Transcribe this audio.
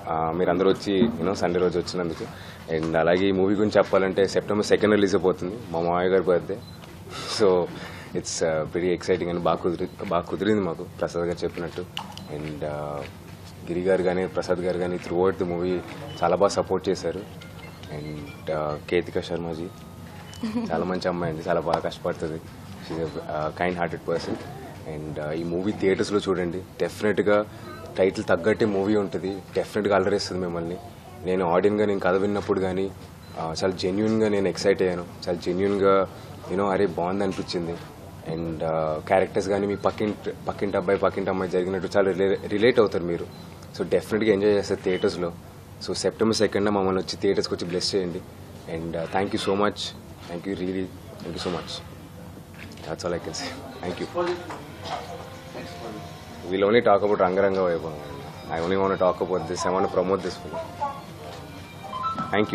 మీరందరూ వచ్చి సండే రోజు వచ్చినందుకు. అండ్ అలాగే ఈ మూవీ గురించి చెప్పాలంటే September 2 రిలీజ్ అయిపోతుంది, మా మామయ్య గారి birthday. So it's very exciting అని బాగా కుదిరింది మాకు, ప్రసాద్ గారు చెప్పినట్టు. అండ్ గిరి గారు కానీ ప్రసాద్ గారు కానీ త్రూ అవుట్ ది మూవీ చాలా బాగా సపోర్ట్ చేశారు. అండ్ కేతికా శర్మజీ చాలా మంచి అమ్మాయి అండి, చాలా బాగా కష్టపడుతుంది. She kind hearted person. And ఈ మూవీ థియేటర్స్లో చూడండి, డెఫినెట్గా టైటిల్ తగ్గట్టే మూవీ ఉంటుంది, డెఫినెట్గా అలరేస్తుంది మిమ్మల్ని. నేను ఆడియన్గా నేను కథ విన్నప్పుడు కానీ చాలా జెన్యున్గా నేను ఎక్సైట్ అయ్యాను, చాలా జెన్యున్గా అరే బాగుంది అనిపించింది. అండ్ క్యారెక్టర్స్ కానీ మీ పక్కింటి అబ్బాయి పక్కింటి అమ్మాయి జరిగినట్టు చాలా రిలేట్ అవుతారు మీరు. సో డెఫినెట్గా ఎంజాయ్ చేస్తారు థియేటర్స్లో. సో September 2 మమ్మల్ని వచ్చి థియేటర్స్కి వచ్చి బ్లెస్ చేయండి. And thank you so much, thank you really, thank you so much. That's all I can say. Thank you. We'll only talk about Ranga Ranga Vaibhavanga. I only want to talk about this. I want to promote this film. Thank you.